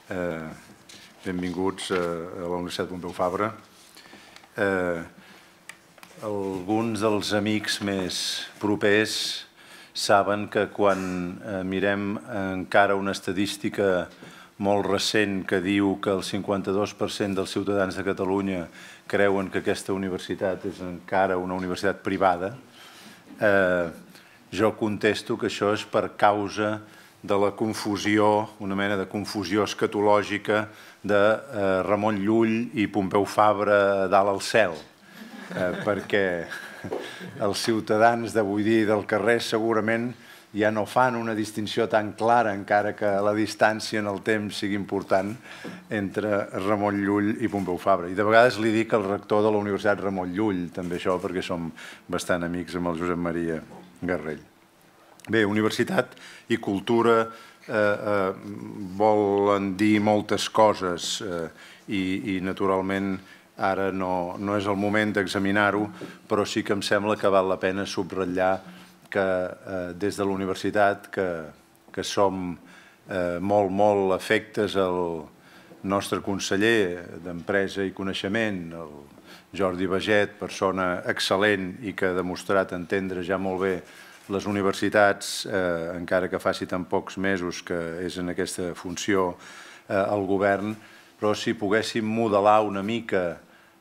Benvinguts a la Universitat Pompeu Fabra. Alguns dels amics més propers saben que quan mirem encara una estadística molt recent que diu que el 52% dels ciutadans de Catalunya creuen que aquesta universitat és encara una universitat privada, jo contesto que això és per causa de la confusió, una mena de confusió escatològica de Ramon Llull i Pompeu Fabra dalt al cel, perquè els ciutadans d'avui dia del carrer segurament ja no fan una distinció tan clara, encara que la distància en el temps sigui important, entre Ramon Llull i Pompeu Fabra. I de vegades li dic al rector de la Universitat Ramon Llull, també això, perquè som bastant amics amb el Josep Maria Garrell. Bé, universitat i cultura volen dir moltes coses i naturalment ara no és el moment d'examinar-ho, però sí que em sembla que val la pena subratllar que des de la universitat que som molt afectes al nostre conseller d'Empresa i Coneixement, el Jordi Baget, persona excel·lent i que ha demostrat entendre ja molt bé les universitats, encara que faci tan pocs mesos que és en aquesta funció al govern, però si poguéssim modelar una mica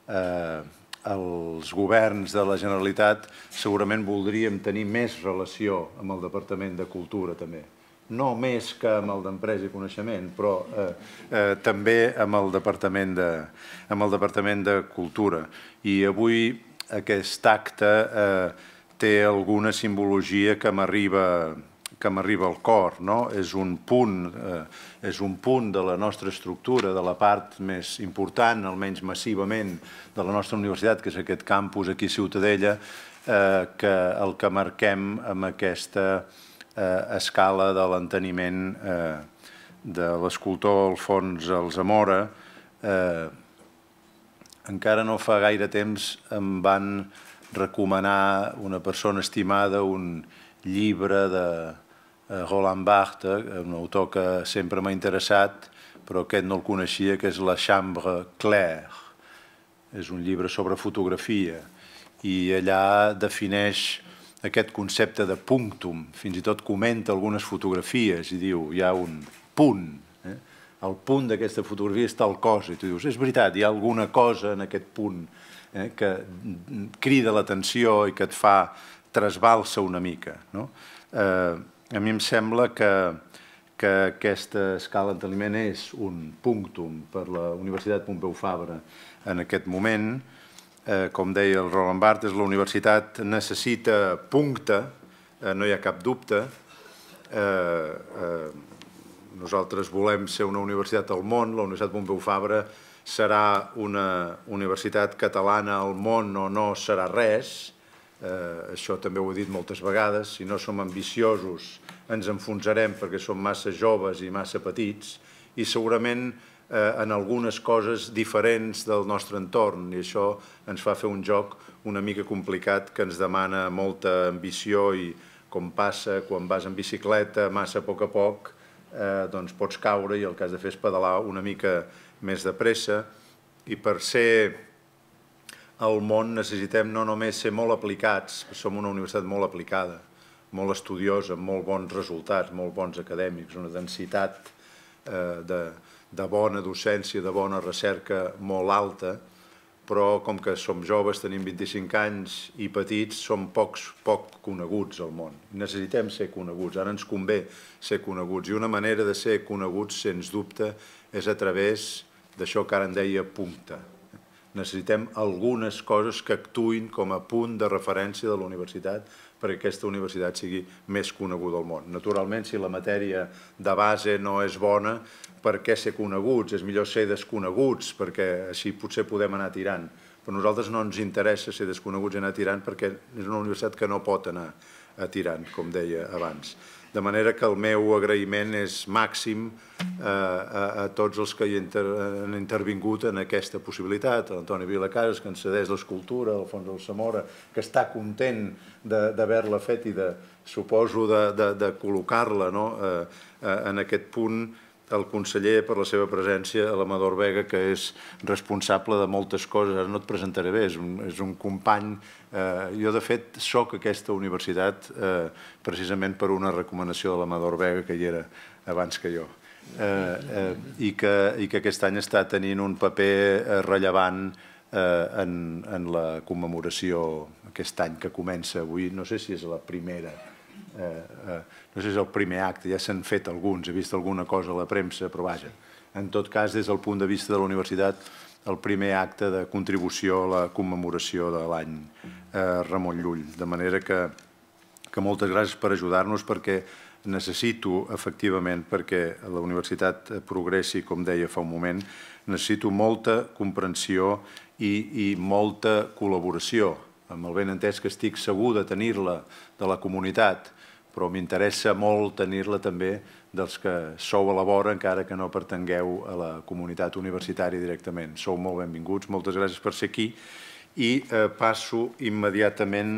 els governs de la Generalitat, segurament voldríem tenir més relació amb el Departament de Cultura també. No més que amb el d'Empresa i Coneixement, però també amb el Departament de Cultura. I avui aquest acte té alguna simbologia que m'arriba al cor. És un punt de la nostra estructura, de la part més important, almenys massivament, de la nostra universitat, que és aquest campus aquí a Ciutadella, que el que marquem amb aquesta escala de l'enteniment de l'escultor Alfons Alsamora. Encara no fa gaire temps em van recomanar una persona estimada un llibre de Roland Barthes, un autor que sempre m'ha interessat, però aquest no el coneixia, que és La Chambre Claire. És un llibre sobre fotografia i allà defineix aquest concepte de punctum, fins i tot comenta algunes fotografies i diu, hi ha un punt, el punt d'aquesta fotografia és tal cosa, i tu dius, és veritat, hi ha alguna cosa en aquest punt que crida l'atenció i que et fa trasbalsa una mica. A mi em sembla que aquesta escala d'enteniment és un punctum per la Universitat Pompeu Fabra en aquest moment. Com deia el Roland Barthes, la universitat necessita punta, no hi ha cap dubte. Nosaltres volem ser una universitat al món, la Universitat Pompeu Fabra serà una universitat catalana al món o no serà res. Això també ho he dit moltes vegades. Si no som ambiciosos ens enfonsarem perquè som massa joves i massa petits i segurament en algunes coses diferents del nostre entorn, i això ens fa fer un joc una mica complicat que ens demana molta ambició i com passa quan vas en bicicleta massa a poc, doncs pots caure i el que has de fer és pedalar una mica més de pressa, i per ser al món necessitem no només ser molt aplicats, som una universitat molt aplicada, molt estudiosa, amb molt bons resultats, molt bons acadèmics, una densitat de bona docència, de bona recerca molt alta, però com que som joves, tenim 25 anys i petits, som poc coneguts al món. Necessitem ser coneguts, ara ens convé ser coneguts, i una manera de ser coneguts, sens dubte, és a través d'això que ara en deia punta. Necessitem algunes coses que actuïn com a punt de referència de la universitat perquè aquesta universitat sigui més coneguda al món. Naturalment, si la matèria de base no és bona, per què ser coneguts? És millor ser desconeguts, perquè així potser podem anar tirant. Però a nosaltres no ens interessa ser desconeguts i anar tirant perquè és una universitat que no pot anar tirant, com deia abans. De manera que el meu agraïment és màxim a tots els que han intervingut en aquesta possibilitat. L'Antoni Vilacases, que ens cedeix l'escultura, l'Alfons Alsamora, que està content d'haver-la fet i suposo de col·locar-la en aquest punt el conseller per la seva presència, l'Amador Vega, que és responsable de moltes coses. Ara no et presentaré bé, és un company. Jo, de fet, soc aquesta universitat precisament per una recomanació de l'Amador Vega, que hi era abans que jo, i que aquest any està tenint un paper rellevant en la commemoració aquest any que comença avui. No sé si és la primera, no sé si és el primer acte, ja s'han fet alguns, he vist alguna cosa a la premsa, però vaja, en tot cas, des del punt de vista de la universitat, el primer acte de contribució a la commemoració de l'any Ramon Llull. De manera que moltes gràcies per ajudar-nos, perquè necessito, efectivament, perquè la universitat progressi, com deia fa un moment, necessito molta comprensió i molta col·laboració, amb el benentès que estic segur de tenir-la de la comunitat, però m'interessa molt tenir-la també dels que sou a la vora, encara que no pertangueu a la comunitat universitària directament. Sou molt benvinguts, moltes gràcies per ser aquí, i passo immediatament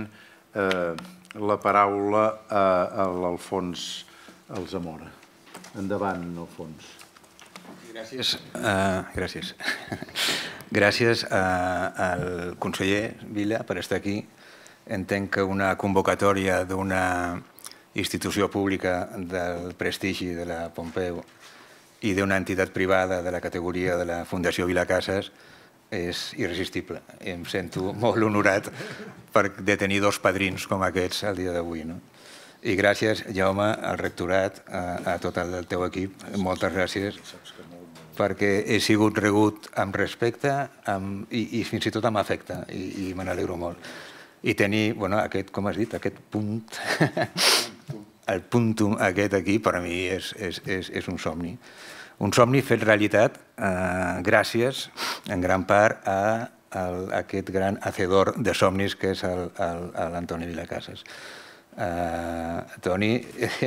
la paraula a l'Alfons Alzamora. Endavant, Alfons. Gràcies. Gràcies. Gràcies al conseller Vila per estar aquí. Entenc que una convocatòria d'una institució pública del prestigi de la Pompeu i d'una entitat privada de la categoria de la Fundació Vilacases és irresistible. Em sento molt honorat de tenir dos padrins com aquests al dia d'avui. I gràcies, Jaume, al rectorat, a tot el teu equip. Moltes gràcies, perquè he sigut rebut amb respecte i fins i tot amb afecte, i me n'alegro molt. I tenir, aquest, com has dit, aquest punt, el puntum aquest aquí, per a mi és un somni. Un somni fet realitat gràcies, en gran part, a aquest gran hacedor de somnis que és l'Antoni Vilacases. Toni,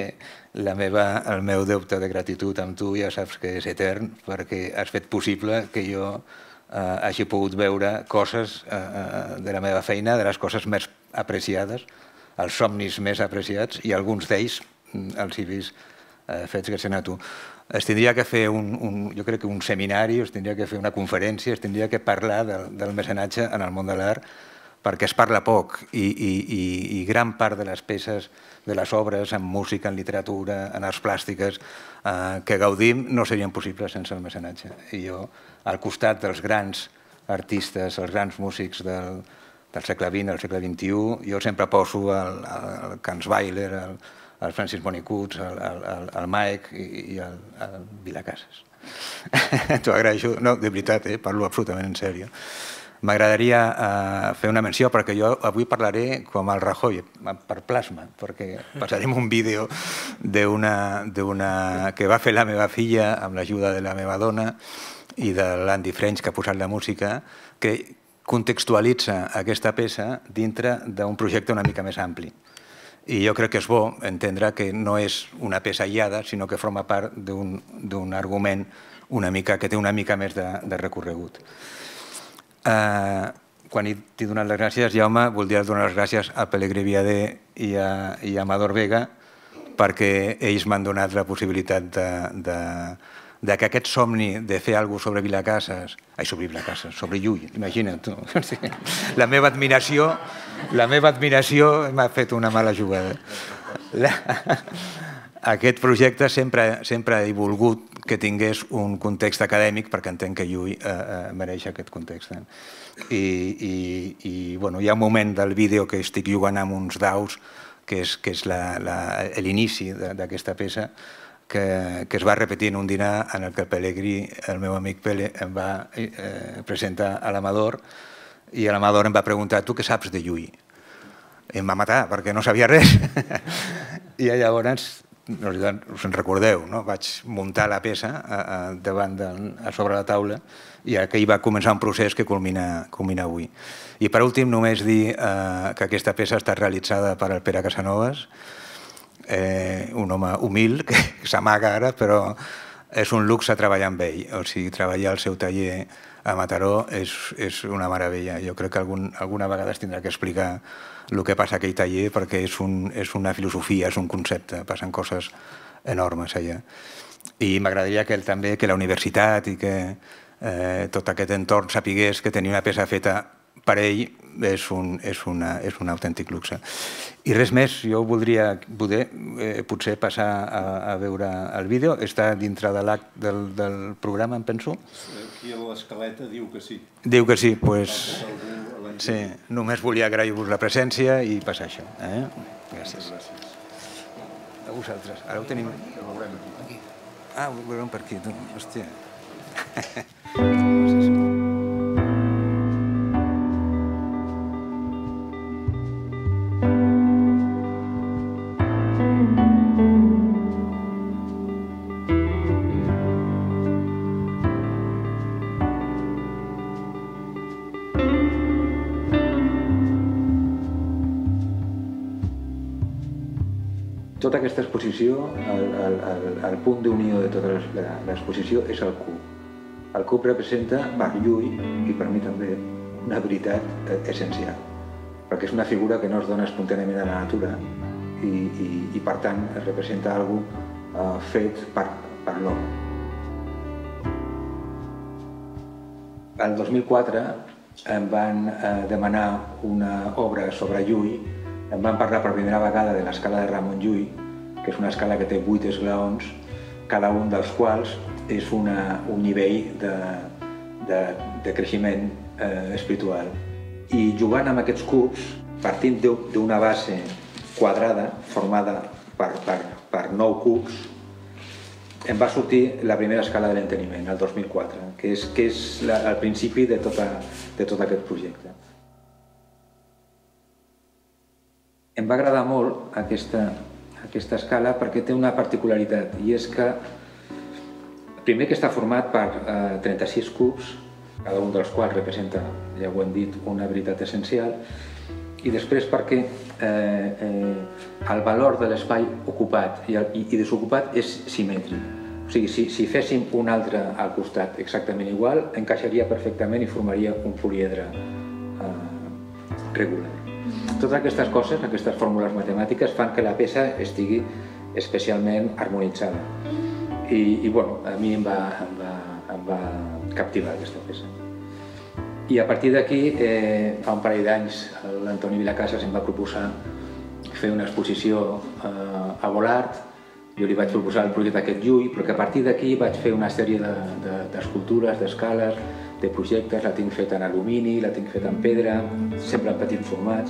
el meu deute de gratitud amb tu ja saps que és etern, perquè has fet possible que jo hagi pogut veure coses de la meva feina, de les coses més apreciades, els somnis més apreciats, i alguns d'ells els he vist fets gràcies a tu. Es tindria que fer, jo crec que un seminari, es tindria que fer una conferència, es tindria que parlar del mecenatge en el món de l'art, perquè es parla poc i gran part de les peces, de les obres en música, en literatura, en arts plàstiques, que gaudim no serien possibles sense el mecenatge. I jo, al costat dels grans artistes, els grans músics del segle XX, del segle XXI, jo sempre poso el Kansweiler, el Francis Monicuts, el Maek i el Vilacases. T'ho agraeixo. No, de veritat, parlo absolutament en sèrio. M'agradaria fer una menció, perquè jo avui parlaré com el Rajoy, per plasma, perquè passarem un vídeo que va fer la meva filla amb l'ajuda de la meva dona i de l'Andy French, que ha posat la música, que contextualitza aquesta peça dintre d'un projecte una mica més ampli. I jo crec que és bo entendre que no és una peça aïllada, sinó que forma part d'un argument que té una mica més de recorregut. Quan t'he donat les gràcies, Jaume, voldria donar les gràcies a Pelegrí Viader i a Amador Vega, perquè ells m'han donat la possibilitat que aquest somni de fer alguna cosa sobre Vilacases, sobre Llull, imagina't tu. La meva admiració m'ha fet una mala jugada. Aquest projecte sempre he volgut que tingués un context acadèmic, perquè entenc que Llull mereix aquest context. I hi ha un moment del vídeo que estic jugant amb uns daus, que és l'inici d'aquesta peça, que es va repetir en un dinar en què el Pelegrí, el meu amic Pele, em va presentar a l'Amador, i l'Amador em va preguntar: tu què saps de Llull? Em va matar, perquè no sabia res. I llavors, us en recordeu, vaig muntar la peça sobre la taula, i aquí va començar un procés que culmina avui. I per últim, només dir que aquesta peça ha estat realitzada per el Pere Casanovas, un home humil, que s'amaga ara, però és un luxe treballar amb ell. O sigui, treballar al seu taller a Mataró és una meravella. Jo crec que alguna vegada es tindrà que explicar el que passa a aquell taller, perquè és una filosofia, és un concepte, passen coses enormes allà. I m'agradaria també que la universitat i que tot aquest entorn sapigués que tenir una peça feta per ell és un autèntic luxe. I res més, jo voldria potser passar a veure el vídeo. Està dintre de l'acte del programa, em penso. Aquí a l'escaleta diu que sí. Diu que sí, doncs... Sí, només volia agrair-vos la presència i passar això. Gràcies. A vosaltres. Ara ho tenim... Ho veurem aquí. Ah, ho veurem per aquí, tu. Hòstia. Tota aquesta exposició, el punt d'unió de tota l'exposició és el cub. El cub representa Llull, i per mi també, una veritat essencial, perquè és una figura que no es dona espontàniament a la natura i per tant representa alguna cosa fet per l'home. El 2004 em van demanar una obra sobre Llull. Em van parlar per primera vegada de l'escala de Ramon Llull, que és una escala que té 8 esglaons, cada un dels quals és un nivell de creixement espiritual. I jugant amb aquests cubs, partint d'una base quadrada formada per 9 cubs, em va sortir la primera escala de l'enteniment, el 2004, que és el principi de tot aquest projecte. Em va agradar molt aquesta escala perquè té una particularitat, i és que primer que està format per 36 cubs, cada un dels quals representa, ja ho hem dit, una veritat essencial, i després perquè el valor de l'espai ocupat i desocupat és simètric. O sigui, si féssim un altre al costat exactament igual, encaixaria perfectament i formaria un poliedre regular. Totes aquestes coses, aquestes fórmules matemàtiques, fan que la peça estigui especialment harmonitzada. I bueno, a mi em va captivar aquesta peça. I a partir d'aquí, fa un parell d'anys, l'Antoni Vilacases em va proposar fer una exposició a Volart. Jo li vaig proposar el projecte aquest Llull, però que a partir d'aquí vaig fer una sèrie d'escultures, d'escales, de projectes. La tinc feta en alumini, la tinc feta en pedra, sempre en petits formats.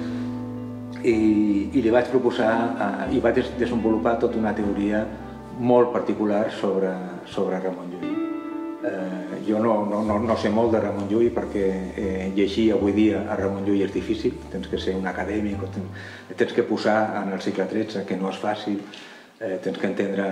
I li vaig proposar i vaig desenvolupar tota una teoria molt particular sobre Ramon Llull. Jo no sé molt de Ramon Llull perquè llegir avui dia a Ramon Llull és difícil, tens que ser un acadèmic, tens que posar en el segle XIII, que no és fàcil, tens que entendre...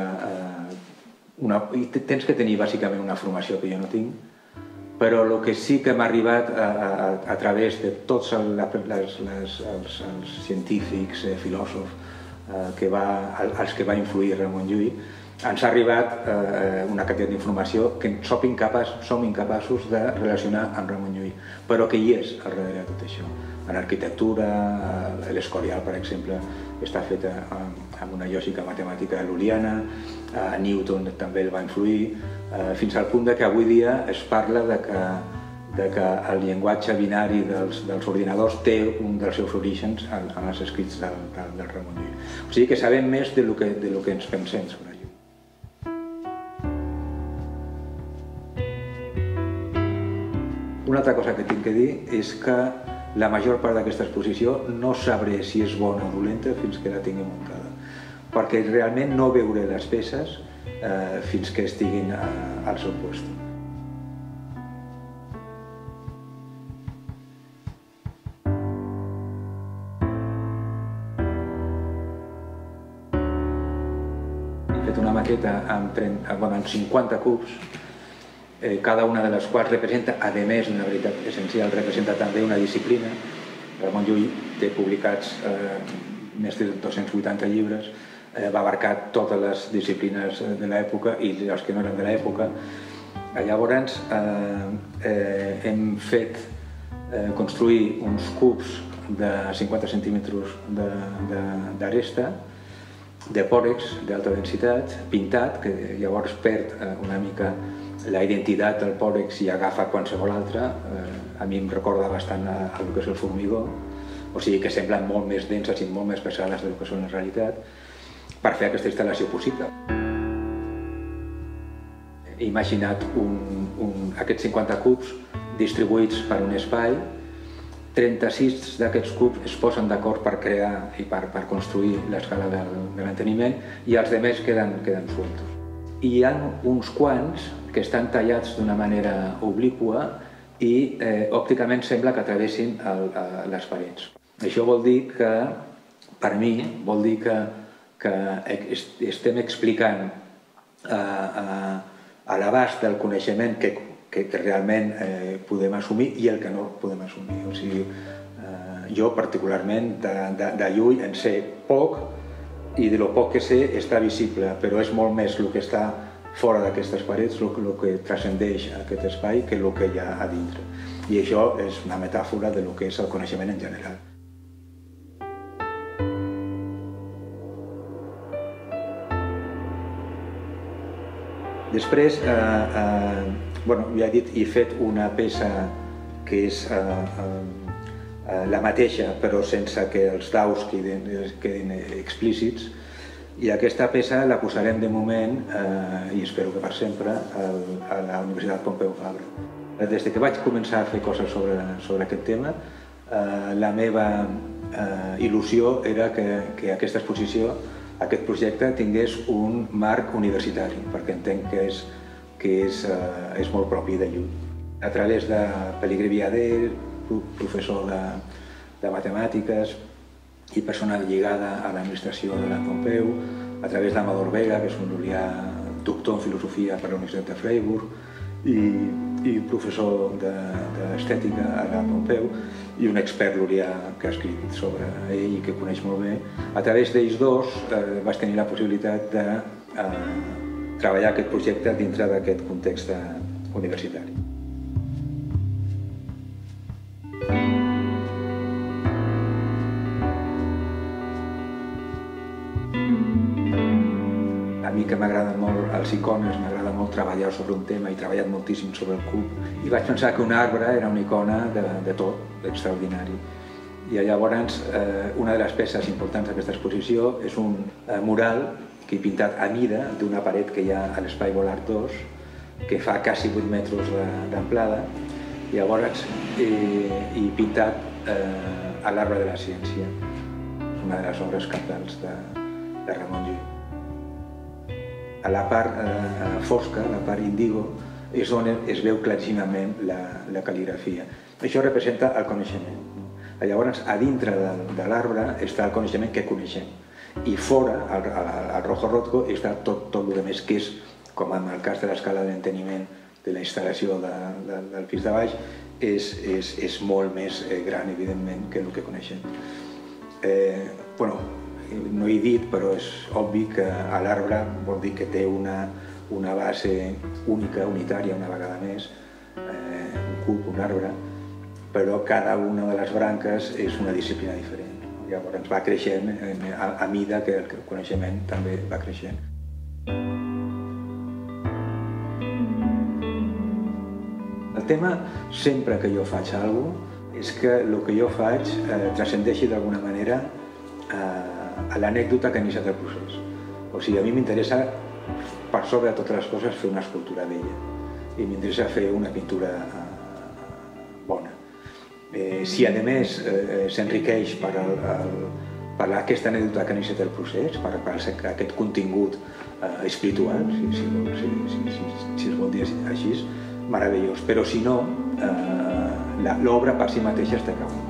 Tens que tenir bàsicament una formació que jo no tinc, però el que sí que m'ha arribat a través de tots els científics, filòsofs, als que va influir Ramon Llull, ens ha arribat una quantitat d'informació que som incapaços de relacionar amb Ramon Llull, però que hi és al darrere de tot això. En arquitectura, l'Escorial, per exemple, està feta amb una lògica matemàtica lul·liana, Newton també el va influir, fins al punt que avui dia es parla de que el llenguatge binari dels ordinadors té un dels seus orígens en els escrits del Ramon Llull. O sigui que sabem més del que ens pensem sobre Llull. Una altra cosa que tinc que dir és que la major part d'aquesta exposició no sabré si és bona o dolenta fins que la tingui muntada, perquè realment no veuré les peces fins que estiguin al seu lloc. He fet una maqueta amb 50 cubs, cada una de les quals representa, a més d'una veritat essencial, representa també una disciplina. Ramon Llull té publicats més de 280 llibres, va abarcar totes les disciplines de l'època i les que no eren de l'època, Llavors hem fet construir uns cubs de 50 centímetres d'aresta, de pòrex d'alta densitat, pintat, que llavors perd una mica la identitat del pòrex i agafa qualsevol altre. A mi em recorda bastant el que és el formigó, o sigui que semblen molt més denses i molt més pesades del que són en realitat, per fer aquesta instal·lació possible. He imaginat aquests 50 cubs distribuïts per un espai. 36 d'aquests cubs es posen d'acord per crear i per construir l'escala de l'enteniment i els altres queden sueltos. I hi ha uns quants que estan tallats d'una manera obliqua i òpticament sembla que travessin les parets. Això vol dir que, per mi, vol dir que estem explicant a l'abast del coneixement que realment podem assumir i el que no podem assumir. O sigui, jo particularment de lluny en sé poc i de lo poc que sé està visible, però és molt més el que està fora d'aquestes parets, el que transcendeix aquest espai, que el que hi ha a dintre. I això és una metàfora de lo que és el coneixement en general. Després, ja he dit, he fet una peça que és la mateixa, però sense que els daus quedin explícits, i aquesta peça la posarem de moment, i espero que per sempre, a la Universitat Pompeu Fabra. Des que vaig començar a fer coses sobre aquest tema, la meva il·lusió era que aquesta exposició, aquest projecte, tingués un marc universitari, perquè entenc que és molt propi de lluny. A través de Pelegrí Viader, professor de matemàtiques i persona lligada a l'administració de la Pompeu, a través d'Amador Vega, que és un llulià doctor en filosofia per la Universitat de Freiburg, i professor d'estètica a la Pompeu, i un expert llulià que ha escrit sobre ell i que coneix molt bé. A través d'ells dos vaig tenir la possibilitat de treballar aquest projecte dintre d'aquest context universitari. A mi que m'agraden molt els icones, m'agrada molt treballar sobre un tema, he treballat moltíssim sobre el cub, i vaig pensar que un arbre era una icona de tot, extraordinari. I llavors una de les peces importants d'aquesta exposició és un mural que he pintat a mida d'una paret que hi ha a l'Espai Volart 2, que fa quasi 8 metres d'amplada. Llavors he pintat a l'Arbre de la Ciència, una de les obres cabdals de Ramon Llull. A la part fosca, la part índigo, és on es veu claríssimament la cal·ligrafia. Això representa el coneixement. Llavors, a dintre de l'arbre està el coneixement que coneixem. I fora, al rojo rotco, està tot el que més, que és, com en el cas de l'escala d'enteniment de la instal·lació del pis de baix, és molt més gran, evidentment, que el que coneixem. No he dit, però és obvi que l'arbre vol dir que té una base única, unitària, una vegada més, un cub, un arbre, però cada una de les branques és una disciplina diferent. Llavors va creixent a mida que el coneixement també va creixent. El tema, sempre que jo faig alguna cosa, és que el que jo faig transcendeixi d'alguna manera a l'anècdota que ha iniciat el procés. O sigui, a mi m'interessa, per sobre de totes les coses, fer una escultura bella. I m'interessa fer una pintura bona. Si, a més, s'enriqueix per aquesta anècdota que ha iniciat el procés, per aquest contingut espiritual, si es vol dir així, meravellós. Però, si no, l'obra per si mateixa està acabada.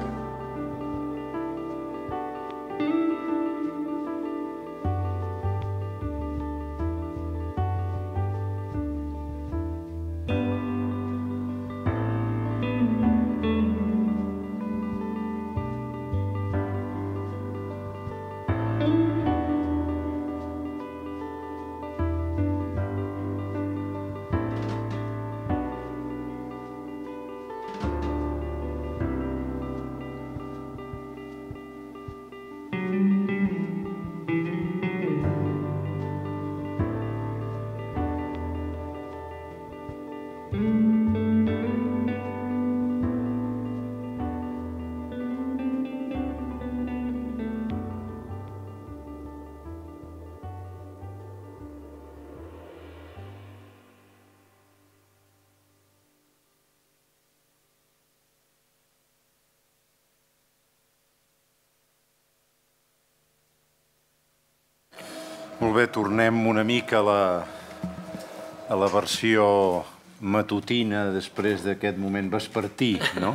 Molt bé, tornem una mica a la versió matutina després d'aquest moment vespertí, no?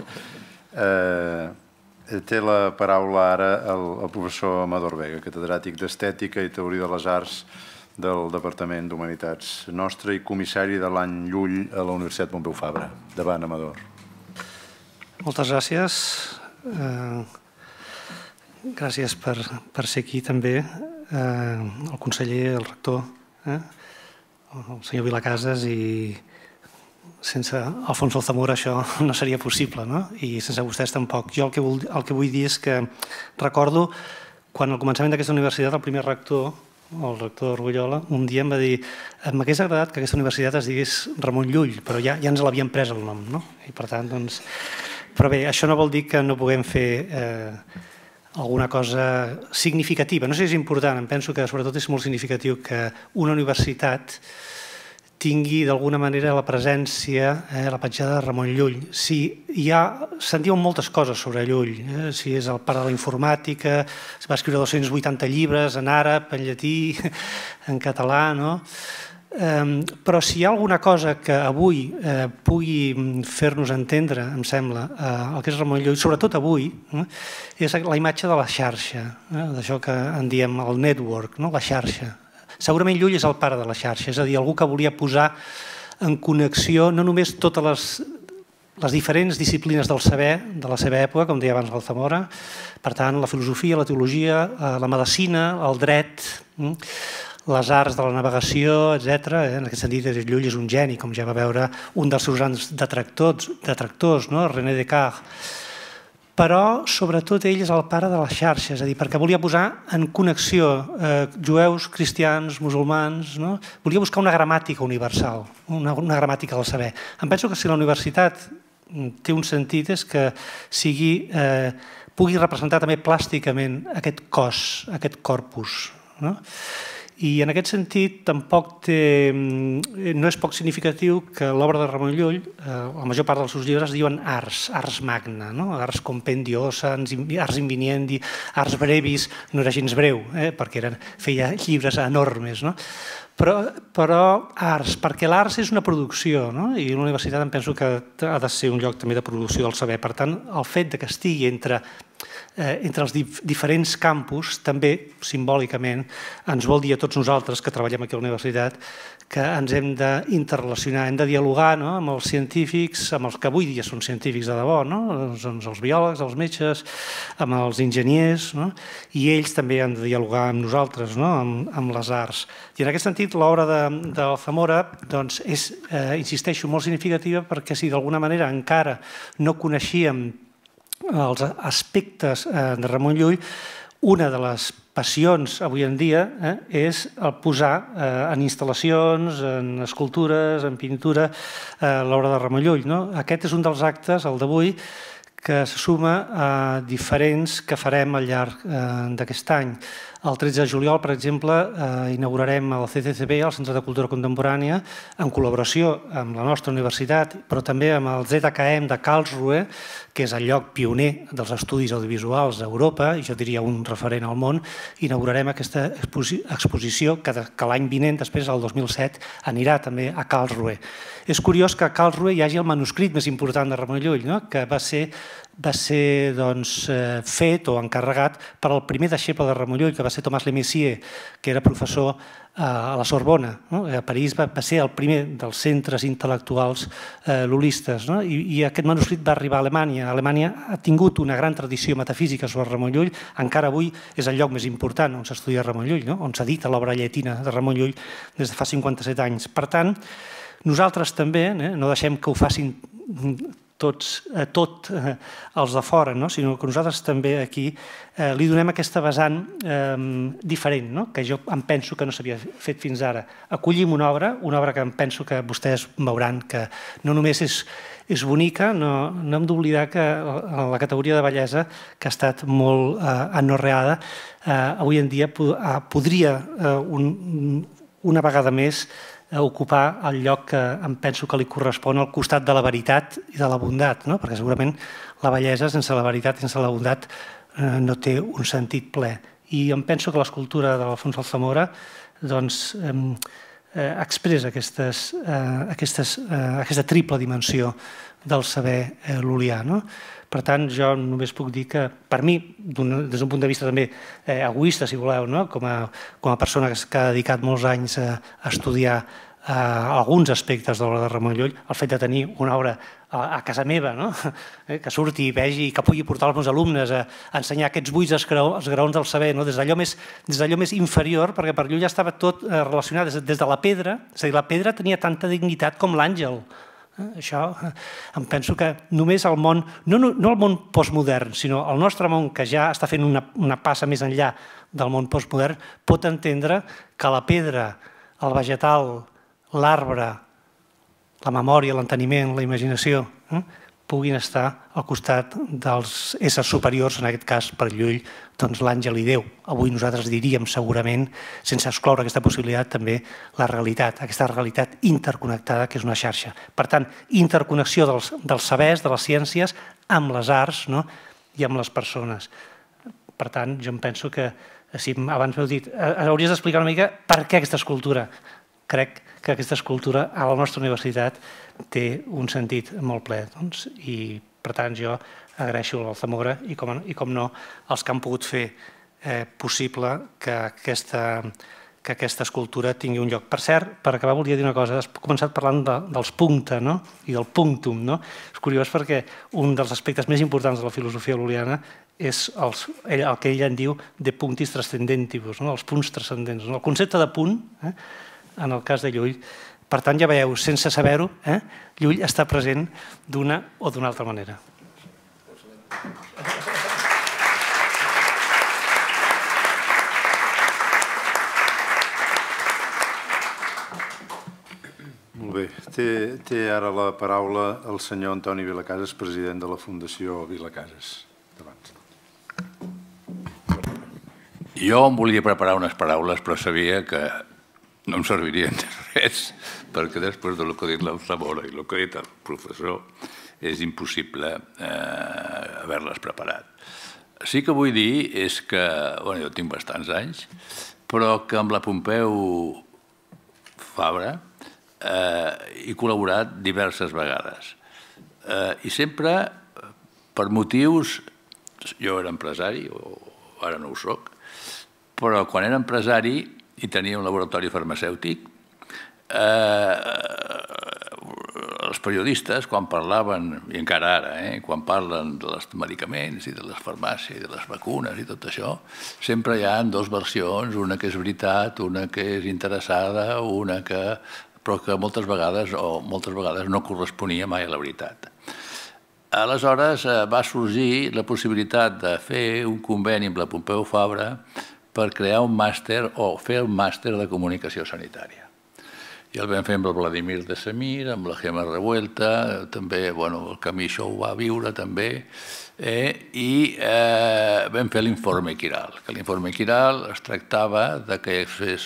Té la paraula ara el professor Amador Vega, catedràtic d'Estètica i Teoria de les Arts del Departament d'Humanitats nostre i comissari de l'any Llull a la Universitat Pompeu Fabra. Endavant, Amador. Moltes gràcies. Gràcies per ser aquí també. El conseller, el rector, el senyor Vilacases, i sense Alfonso Zamora això no seria possible, no? I sense vostès tampoc. Jo el que vull dir és que recordo quan al començament d'aquesta universitat el primer rector, el rector Orgullola, un dia em va dir: m'hagués agradat que aquesta universitat es digués Ramon Llull, però ja ens l'havien pres el nom, no? I per tant, doncs... Però bé, això no vol dir que no puguem fer alguna cosa significativa. No sé si és important, em penso que sobretot és molt significatiu que una universitat tingui d'alguna manera la presència, la petjada de Ramon Llull. Se'n diuen moltes coses sobre Llull, si és el pare de la informàtica, va escriure 280 llibres en àrab, en llatí, en català, no? Però si hi ha alguna cosa que avui pugui fer-nos entendre, em sembla, el que és Ramon Llull, sobretot avui, és la imatge de la xarxa, d'això que en diem el network, la xarxa. Segurament Llull és el pare de la xarxa, és a dir, algú que volia posar en connexió no només totes les diferents disciplines del saber de la seva època, com deia abans Alzamora, per tant, la filosofia, la teologia, la medicina, el dret, les arts de la navegació, etc. En aquest sentit, Llull és un geni, com ja va veure un dels seus grans detractors, René Descartes. Però, sobretot, ell és el pare de la xarxa, és a dir, perquè volia posar en connexió jueus, cristians, musulmans, volia buscar una gramàtica universal, una gramàtica del saber. Em penso que si la universitat té un sentit és que pugui representar també plàsticament aquest cos, aquest corpus. I en aquest sentit tampoc no és poc significatiu que l'obra de Ramon Llull, la major part dels seus llibres es diuen ars magna, ars compendiosa, ars inviniendi, ars brevis, no era gens breu, perquè feia llibres enormes, però arts, perquè l'ars és una producció, i la universitat em penso que ha de ser un lloc també de producció del saber. Per tant, el fet que estigui entre els diferents campus, també simbòlicament, ens vol dir a tots nosaltres que treballem aquí a la universitat que ens hem d'interrelacionar, hem de dialogar amb els científics, amb els que avui dia són científics de debò, els biòlegs, els metges, amb els enginyers, i ells també han de dialogar amb nosaltres, amb les arts. I en aquest sentit, l'obra d'Alzamora és, insisteixo, molt significativa perquè si d'alguna manera encara no coneixíem els aspectes de Ramon Llull, una de les passions avui en dia és posar en instal·lacions, en escultures, en pintura, l'obra de Ramon Llull. Aquest és un dels actes, el d'avui, que se suma a diferents que farem al llarg d'aquest any. El 13 de juliol, per exemple, inaugurarem el CCCB, el Centre de Cultura Contemporània, en col·laboració amb la nostra universitat, però també amb el ZKM de Karlsruhe, que és el lloc pioner dels estudis audiovisuals d'Europa, i jo diria un referent al món. Inaugurarem aquesta exposició que l'any vinent, després, el 2007, anirà també a Karlsruhe. És curiós que a Karlsruhe hi hagi el manuscrit més important de Ramon Llull, que va ser fet o encarregat per al primer deixeble de Ramon Llull, que va ser Thomas Le Messier, que era professor a la Sorbona. A París va ser el primer dels centres intel·lectuals lullistes, i aquest manuscrit va arribar a Alemanya. Alemanya ha tingut una gran tradició metafísica sobre Ramon Llull, encara avui és el lloc més important on s'estudia Ramon Llull, on s'edita l'obra llatina de Ramon Llull des de fa 57 anys. Per tant, nosaltres també no deixem que ho facin tot els de fora, sinó que nosaltres també aquí li donem aquesta vessant diferent, que jo em penso que no s'havia fet fins ara. Acollim una obra que em penso que vostès veuran que no només és bonica, no hem d'oblidar que la categoria de bellesa, que ha estat molt anorreada, avui en dia podria una vegada més ocupar el lloc que em penso que li correspon al costat de la veritat i de la bondat, perquè segurament la bellesa sense la veritat i sense la bondat no té un sentit ple. I em penso que l'escultura de l'Alfons Alzamora expressa aquesta triple dimensió del saber lul·lià. Per tant, jo només puc dir que, per mi, des d'un punt de vista també egoista, si voleu, com a persona que ha dedicat molts anys a estudiar alguns aspectes de l'obra de Ramon Llull, el fet de tenir una obra a casa meva, que surti i vegi, que pugui portar els meus alumnes a ensenyar aquests buits els graons del saber, des d'allò més inferior, perquè per Llull ja estava tot relacionat des de la pedra, és a dir, la pedra tenia tanta dignitat com l'àngel. Això em penso que només el món, no el món postmodern, sinó el nostre món, que ja està fent una passa més enllà del món postmodern, pot entendre que la pedra, el vegetal, l'arbre, la memòria, l'enteniment, la imaginació, puguin estar al costat dels éssers superiors, en aquest cas per Llull, doncs l'àngel i Déu. Avui nosaltres diríem segurament, sense excloure aquesta possibilitat, també la realitat, aquesta realitat interconnectada que és una xarxa. Per tant, interconnexió dels sabers, de les ciències, amb les arts i amb les persones. Per tant, jo em penso que, si abans m'heu dit, hauries d'explicar una mica per què aquesta escultura. Crec que aquesta escultura a la nostra universitat té un sentit molt ple. I, per tant, jo agraeixo l'Alzamora i, com no, els que han pogut fer possible que aquesta escultura tingui un lloc. Per cert, per acabar, volia dir una cosa. Has començat parlant dels puncta i del punctum. És curiós perquè un dels aspectes més importants de la filosofia lul·liana és el que ell en diu de punctis transcendentibus, els punts transcendents. El concepte de punt, en el cas de Llull, per tant, ja veieu, sense saber-ho, Llull està present d'una o d'una altra manera. Molt bé. Té ara la paraula el senyor Antoni Vilacases, president de la Fundació Vilacases. Jo em volia preparar unes paraules, però sabia que no em servirien de res, perquè després del que ha dit l'Alzamora i el que ha dit el professor és impossible haver-les preparat. Sí que vull dir és que, jo tinc bastants anys, però que amb la Pompeu Fabra he col·laborat diverses vegades. I sempre per motius... Jo era empresari, ara no ho soc, però quan era empresari i tenia un laboratori farmacèutic, els periodistes, quan parlaven, i encara ara, quan parlen dels medicaments i de les farmàcies i de les vacunes i tot això, sempre hi ha dues versions, una que és veritat, una que és interessada, però que moltes vegades no corresponia mai a la veritat. Aleshores va sorgir la possibilitat de fer un conveni amb la Pompeu Fabra per crear un màster o fer el màster de comunicació sanitària. I el vam fer amb el Vladimir de Semir, amb la Gemma Revuelta, també el Camí això ho va viure també, i vam fer l'informe Quiral, que l'informe Quiral es tractava que fes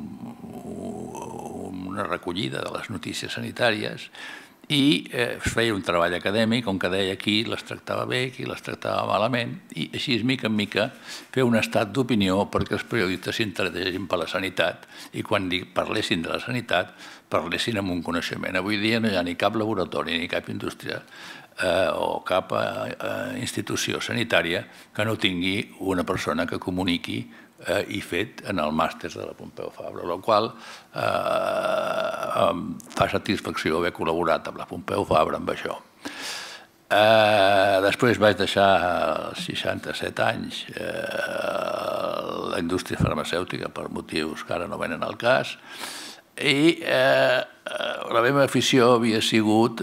una recollida de les notícies sanitàries i es feia un treball acadèmic on que deia qui les tractava bé, qui les tractava malament, i així, mica en mica, fer un estat d'opinió perquè els periodistes s'interessessin per la sanitat i quan parlessin de la sanitat parlessin amb un coneixement. Avui dia no hi ha ni cap laboratori ni cap indústria o cap institució sanitària que no tingui una persona que comuniqui i fet en el màster de la Pompeu Fabra, el qual fa satisfacció haver col·laborat amb la Pompeu Fabra amb això. Després vaig deixar als 67 anys la indústria farmacèutica per motius que ara no venen al cas i la meva afició havia sigut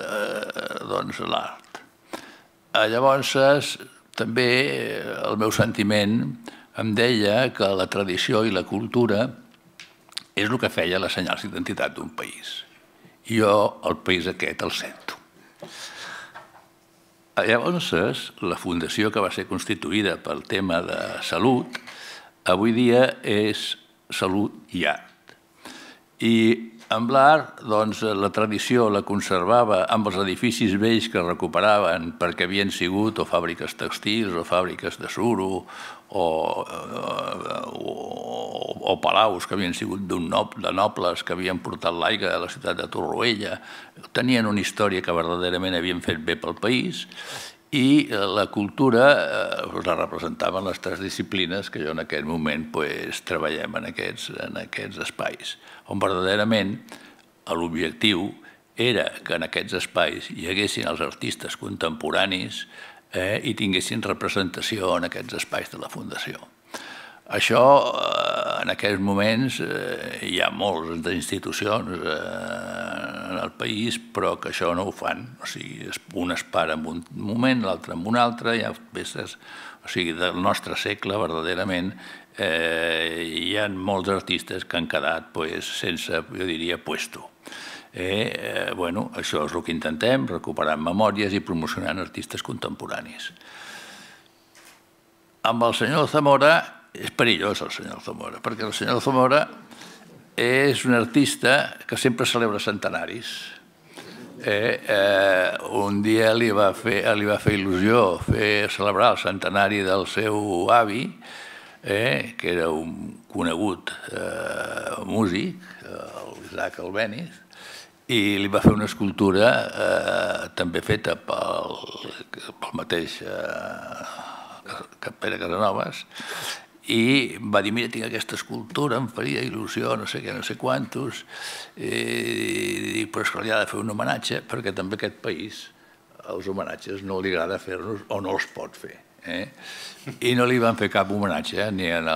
l'art. Llavors també el meu sentiment em deia que la tradició i la cultura és el que feia les senyals d'identitat d'un país. Jo el país aquest el sento. Llavors, la fundació que va ser constituïda pel tema de salut, avui dia és Salut i Art. I amb l'art, doncs, la tradició la conservava amb els edificis vells que recuperaven perquè havien sigut o fàbriques tèxtils o fàbriques de suro o palaus que havien sigut de nobles que havien portat l'aigua a la ciutat de Torroella. Tenien una història que verdaderament havien fet bé pel país i la cultura la representaven les tres disciplines que jo en aquest moment treballem en aquests espais, on verdaderament l'objectiu era que en aquests espais hi haguessin els artistes contemporanis i tinguessin representació en aquests espais de la Fundació. Això, en aquests moments, hi ha moltes institucions en el país, però que això no ho fan. O sigui, un es para en un moment, l'altre en un altre, hi ha peces... O sigui, del nostre segle, verdaderament, hi ha molts artistes que han quedat sense, jo diria, puesto. Això és el que intentem, recuperant memòries i promocionant artistes contemporanis. Amb el senyor Zamora és perillós, el senyor Zamora, perquè el senyor Zamora és un artista que sempre celebra centenaris. Un dia li va fer il·lusió celebrar el centenari del seu avi, que era un conegut músic, l'Isaac Albéniz, i li va fer una escultura també feta pel mateix Pere Casanovas, i va dir, mira, tinc aquesta escultura, em faria il·lusió, no sé què, no sé quantos, i dic, però és que li ha de fer un homenatge, perquè també a aquest país els homenatges no li agrada fer-los o no els pot fer. I no li van fer cap homenatge ni en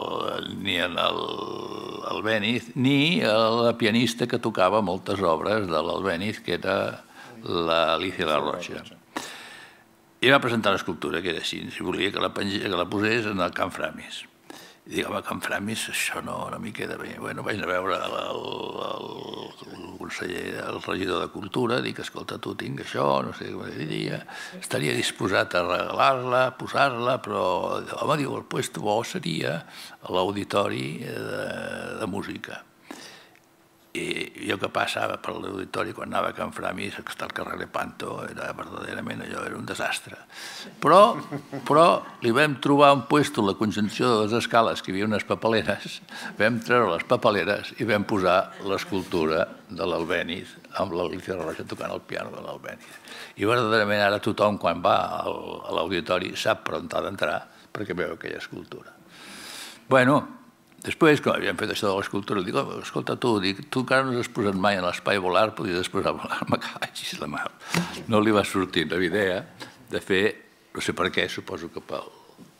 l'Albéniz ni a la pianista que tocava moltes obres de l'Albéniz, que era l'Alicia La Rocha. I va presentar l'escultura, que era així, si volia que la posés en el Can Framis. I dic, home, Can Framis, això no m'hi queda bé. Bueno, vaig a veure el conseller, el regidor de Cultura, dic, escolta, tu tinc això, no sé com diria, estaria disposat a regalar-la, posar-la, però, home, diu, el lloc bo seria l'auditori de música. I jo que passava per l'auditori quan anava a Can Framis, que està al carrer Lepanto, era verdaderament allò, era un desastre. Però li vam trobar un lloc a la Conjunció de les Escales, que hi havia unes papeleres, vam treure les papeleres i vam posar l'escultura de l'Albéniz amb l'Alicia La Rocha tocant el piano de l'Albéniz. I verdaderament ara tothom, quan va a l'auditori, sap per on ha d'entrar perquè veu aquella escultura. Bueno, després, quan havíem fet això de l'escultura, dic, escolta, tu encara no has posat mai en l'espai volar, podies posar a volar, me cagis la mà. No li va sortir la idea de fer, no sé per què, suposo que pel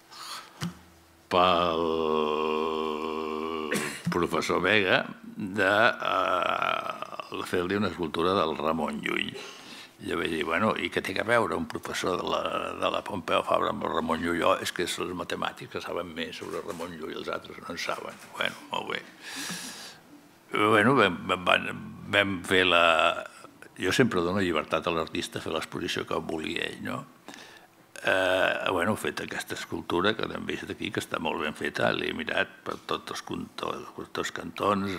professor Vega, de fer-li una escultura del Ramon Llull. I jo vaig dir, bueno, i què té a veure un professor de la Pompeu Fabra amb el Ramon Llull? És que són els matemàtics que saben més sobre el Ramon Llull, els altres no en saben. Bueno, molt bé. Bueno, vam fer la... Jo sempre dono llibertat a l'artista a fer l'exposició que volia ell, no? Bueno, he fet aquesta escultura que també és d'aquí, que està molt ben feta, l'he mirat per tots els cantons,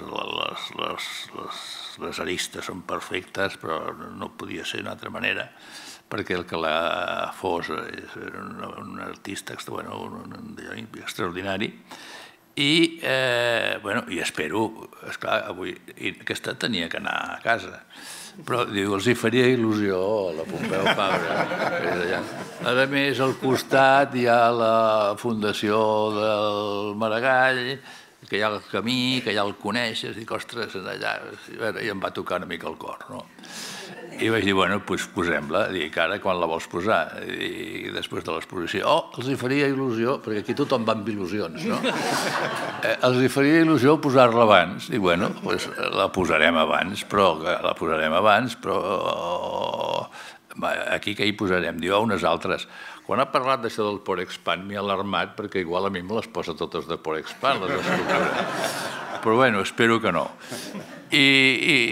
les aristes són perfectes, però no podia ser d'una altra manera, perquè el que la fos és un artista extraordinari, i espero, esclar, avui aquesta tenia que anar a casa, però diu, els hi faria il·lusió a la Pompeu Fabra. A més, al costat hi ha la Fundació del Maragall, que hi ha el camí, que ja el coneixes, i dic, ostres, allà, i em va tocar una mica el cor, no? I vaig dir, bueno, doncs posem-la, dic, ara quan la vols posar? I després de l'exposició, els hi faria il·lusió, perquè aquí tothom va amb il·lusions, no? Els hi faria il·lusió posar-la abans. Dic, bueno, doncs la posarem abans, però aquí què hi posarem? Diu, unes altres. Quan ha parlat d'això del Porexpan m'he alarmat perquè igual a mi me les posa totes de Porexpan, les escultures. Però bueno, espero que no. I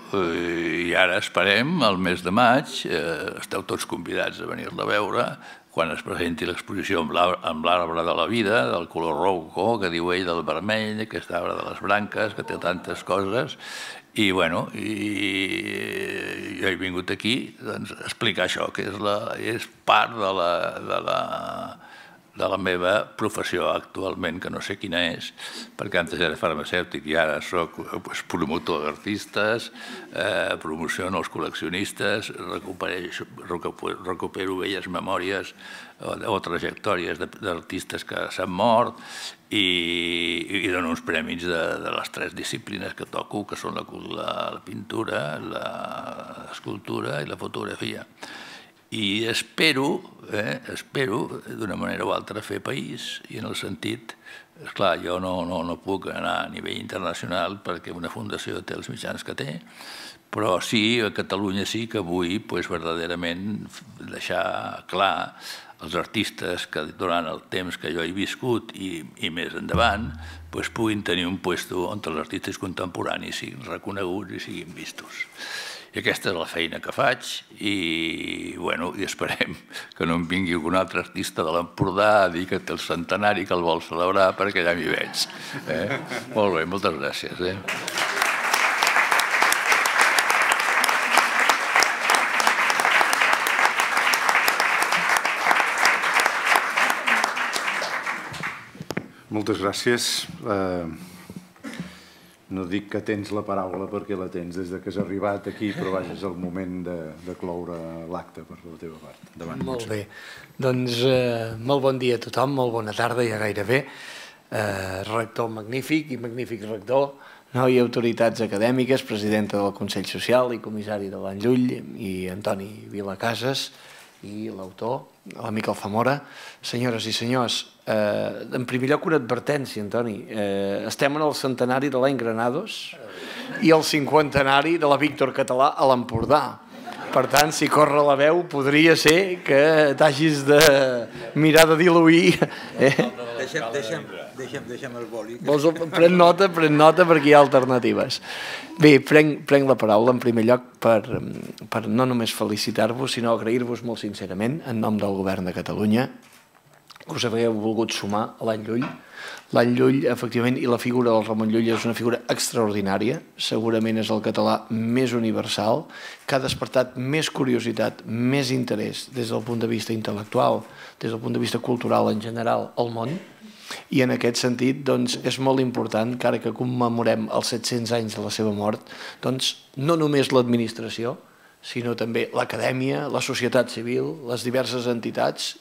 ara esperem, el mes de maig, esteu tots convidats a venir-la a veure, quan es presenti l'exposició amb l'arbre de la vida, del color rouco, que diu ell, del vermell, aquest arbre de les branques, que té tantes coses, i bueno, jo he vingut aquí a explicar això, que és part de la meva professió actualment, que no sé quina és, perquè antes era farmacèutic i ara soc promotor d'artistes, promociono els col·leccionistes, recupero velles memòries o trajectòries d'artistes que s'han mort i dono uns premis de les 3 disciplines que toco, que són la pintura, l'escultura i la fotografia. I espero, d'una manera o altra, fer país, i en el sentit, esclar, jo no puc anar a nivell internacional perquè una fundació té els mitjans que té, però sí, a Catalunya sí que vull verdaderament deixar clar els artistes que durant el temps que jo he viscut i més endavant puguin tenir un lloc on els artistes contemporanis siguin reconeguts i siguin vistos. I aquesta és la feina que faig i esperem que no em vingui algun altre artista de l'Empordà a dir que té el centenari que el vol celebrar perquè ja m'hi veig. Molt bé, moltes gràcies. Moltes gràcies. No dic que tens la paraula perquè la tens des que has arribat aquí, però vaja, és el moment de cloure l'acte per la teva part. Endavant. Molt bé. Doncs molt bon dia a tothom, molt bona tarda ja gairebé. Rector magnífic i magnífic rector, i autoritats acadèmiques, presidenta del Consell Social i comissari de l'Any Llull i Antoni Vilacases i l'autor, l'amic Alfamora. Senyores i senyors, en primer lloc una advertència, Antoni. Estem en el centenari de l'any Granados i el 50enari de la Víctor Català a l'Empordà. Per tant, si corre la veu, podria ser que t'hagis de mirar de diluir. Deixem el boli. Pren nota perquè hi ha alternatives. Bé, prenc la paraula en primer lloc per no només felicitar-vos, sinó agrair-vos molt sincerament en nom del Govern de Catalunya que us hagueu volgut sumar a l'Any Llull. L'Any Llull, efectivament, i la figura del Ramon Llull és una figura extraordinària, segurament és el català més universal, que ha despertat més curiositat, més interès des del punt de vista intel·lectual, des del punt de vista cultural en general al món, i en aquest sentit és molt important que ara que commemorem els 700 anys de la seva mort, no només l'administració, sinó també l'acadèmia, la societat civil, les diverses entitats,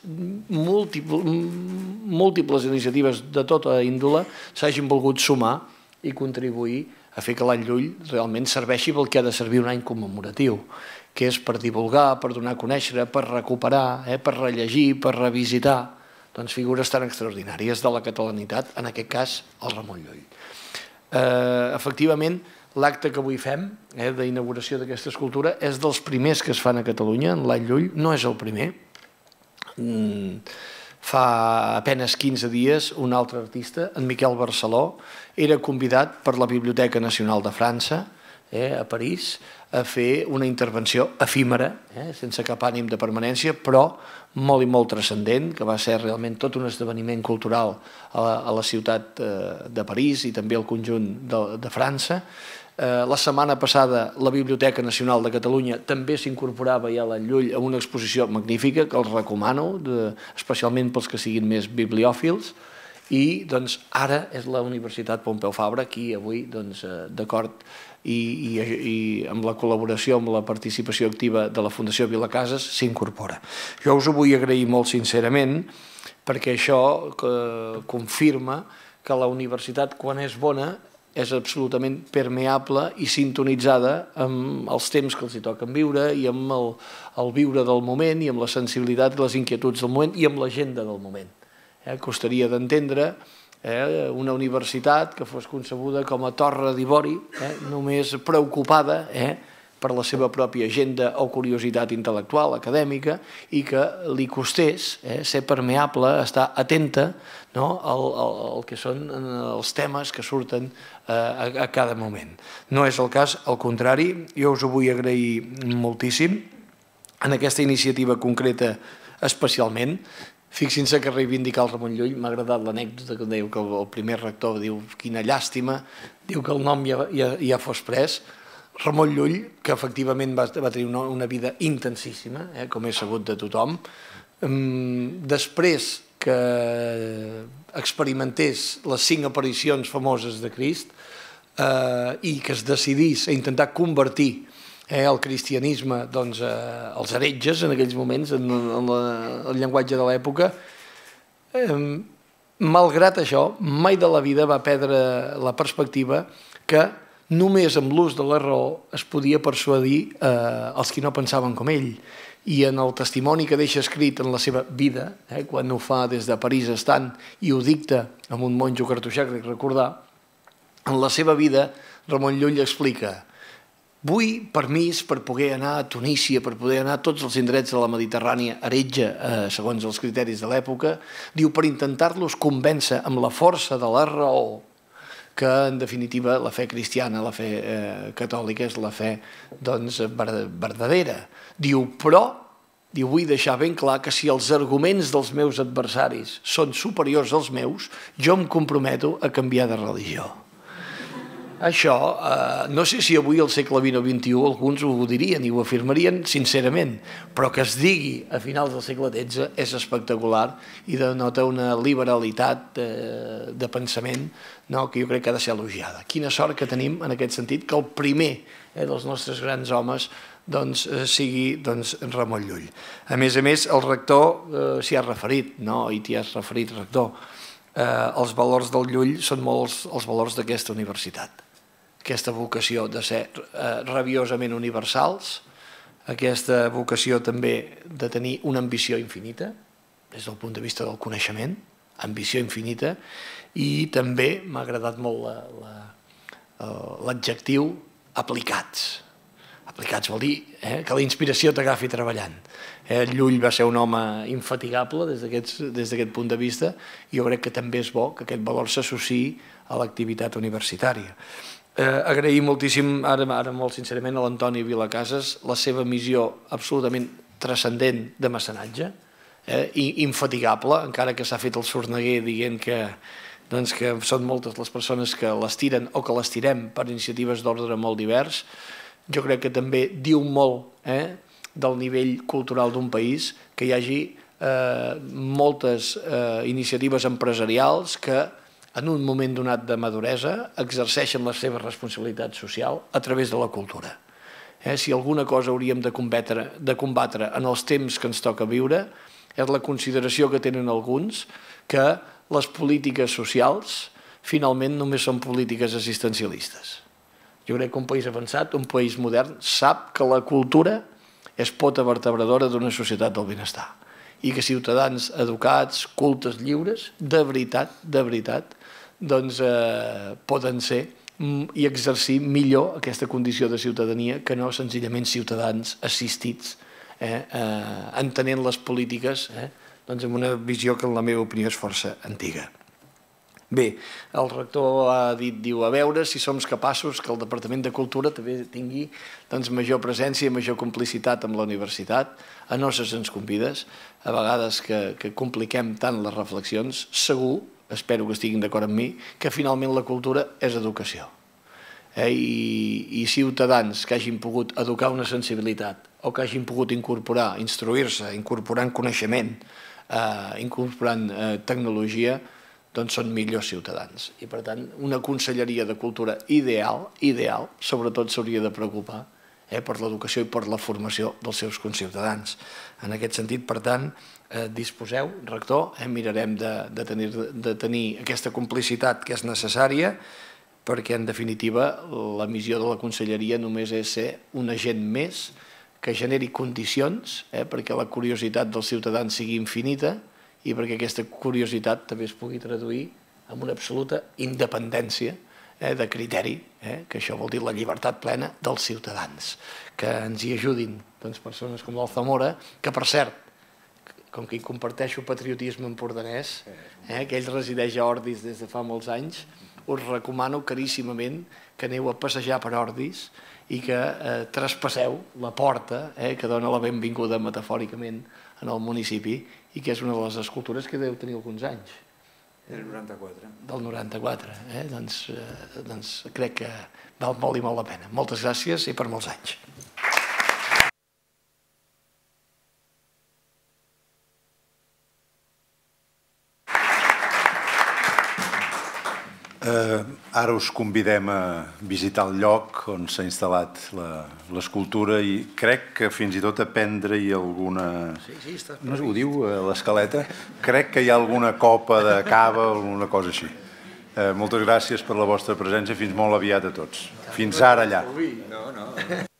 múltiples iniciatives de tota índole s'hagin volgut sumar i contribuir a fer que l'Any Llull realment serveixi pel que ha de servir un any commemoratiu, que és per divulgar, per donar a conèixer, per recuperar, per rellegir, per revisitar figures tan extraordinàries de la catalanitat, en aquest cas el Ramon Llull. Efectivament, l'acte que avui fem d'inauguració d'aquesta escultura és dels primers que es fan a Catalunya en l'Any Llull, no és el primer. Fa apenas 15 dies un altre artista, en Miquel Barceló, era convidat per la Biblioteca Nacional de França a París a fer una intervenció efímera, sense cap ànim de permanència, però molt i molt transcendent, que va ser realment tot un esdeveniment cultural a la ciutat de París i també al conjunt de França. La setmana passada la Biblioteca Nacional de Catalunya també s'incorporava ja a l'Any Llull a una exposició magnífica que els recomano, especialment pels que siguin més bibliòfils, i ara és la Universitat Pompeu Fabra qui avui, d'acord i amb la col·laboració, amb la participació activa de la Fundació Vilacases, s'incorpora. Jo us ho vull agrair molt sincerament perquè això confirma que la universitat, quan és bona, és absolutament permeable i sintonitzada amb els temps que els hi toquen viure i amb el viure del moment i amb la sensibilitat i les inquietuds del moment i amb l'agenda del moment. Costaria d'entendre una universitat que fos concebuda com a torre d'ivori, només preocupada per la seva pròpia agenda o curiositat intel·lectual, acadèmica, i que li costés ser permeable, estar atenta al que són els temes que surten a cada moment. No és el cas, al contrari, jo us ho vull agrair moltíssim. En aquesta iniciativa concreta especialment. Fixin-se que reivindicar el Ramon Llull, m'ha agradat l'anècdota que diu que el primer rector diu quina llàstima, diu que el nom ja fos pres. Ramon Llull, que efectivament va tenir una vida intensíssima, com és sabut de tothom, després que experimentés les 5 aparicions famoses de Crist i que es decidís a intentar convertir el cristianisme als heretges en aquells moments, en el llenguatge de l'època, malgrat això, mai de la vida va perdre la perspectiva que només amb l'ús de la raó es podia persuadir els qui no pensaven com ell. I en el testimoni que deixa escrit en la seva vida, quan ho fa des de París estant i ho dicta amb un monjo cartoixà, crec recordar, en la seva vida Ramon Llull explica: vull permís per poder anar a Tunísia, per poder anar a tots els indrets de la Mediterrània heretge, segons els criteris de l'època, diu, per intentar-los convèncer amb la força de la raó que, en definitiva, la fe cristiana, la fe catòlica, és la fe verdadera. Diu, però, vull deixar ben clar que si els arguments dels meus adversaris són superiors als meus, jo em comprometo a canviar de religió. Això, no sé si avui al segle XX o XXI alguns ho dirien i ho afirmarien sincerament, però que es digui a finals del segle XVI és espectacular i denota una liberalitat de pensament que jo crec que ha de ser elogiada. Quina sort que tenim en aquest sentit que el primer dels nostres grans homes sigui Ramon Llull. A més, el rector s'hi ha referit, i t'hi has referit, rector. Els valors del Llull són molts els valors d'aquesta universitat. Aquesta vocació de ser rabiosament universals, aquesta vocació també de tenir una ambició infinita, des del punt de vista del coneixement, ambició infinita, i també m'ha agradat molt l'adjectiu aplicats. Aplicats vol dir que la inspiració t'agafi treballant. Llull va ser un home infatigable des d'aquest punt de vista i jo crec que també és bo que aquest valor s'associï a l'activitat universitària. Agrair moltíssim, ara molt sincerament, a l'Antoni Vilacases la seva missió absolutament transcendent de mecenatge, infatigable, encara que s'ha fet el sorneguer dient que són moltes les persones que les tiren o que les tirem per iniciatives d'ordre molt divers. Jo crec que també diu molt del nivell cultural d'un país que hi hagi moltes iniciatives empresarials que en un moment donat de maduresa exerceixen la seva responsabilitat social a través de la cultura. Si alguna cosa hauríem de combatre en els temps que ens toca viure és la consideració que tenen alguns que les polítiques socials finalment només són polítiques assistencialistes. Jo crec que un país avançat, un país modern, sap que la cultura és pota vertebradora d'una societat del benestar i que ciutadans educats, cultes, lliures, de veritat, poden ser i exercir millor aquesta condició de ciutadania que no senzillament ciutadans assistits, entenent les polítiques amb una visió que en la meva opinió és força antiga. Bé, el rector ha dit, diu, a veure si som capaços que el Departament de Cultura també tingui major presència i major complicitat amb la universitat. A no ser ens convides, a vegades que compliquem tant les reflexions, segur, espero que estiguin d'acord amb mi, que finalment la cultura és educació. I ciutadans que hagin pogut educar una sensibilitat o que hagin pogut incorporar, instruir-se, incorporant coneixement, incorporant tecnologia, doncs són millors ciutadans. I per tant, una conselleria de cultura ideal, sobretot s'hauria de preocupar per l'educació i per la formació dels seus conciutadans. En aquest sentit, per tant, disposeu, rector, mirarem de tenir aquesta complicitat que és necessària perquè, en definitiva, la missió de la conselleria només és ser un agent més que generi condicions perquè la curiositat dels ciutadans sigui infinita i perquè aquesta curiositat també es pugui traduir en una absoluta independència de criteri, que això vol dir la llibertat plena dels ciutadans, que ens hi ajudin persones com l'Alzamora, que per cert, com que hi comparteixo patriotisme empordanès, que ell resideix a Ordis des de fa molts anys, us recomano caríssimament que aneu a passejar per Ordis i que traspasseu la porta que dona la benvinguda metafòricament en el municipi i que és una de les escultures que deu tenir alguns anys. Del 94. Del 94. Doncs crec que val molt i molt la pena. Moltes gràcies i per molts anys. Ara us convidem a visitar el lloc on s'ha instal·lat l'escultura i crec que fins i tot a prendre-hi alguna... No ho diu a l'escaleta? Crec que hi ha alguna copa de cava o alguna cosa així. Moltes gràcies per la vostra presència. Fins molt aviat a tots. Fins ara allà.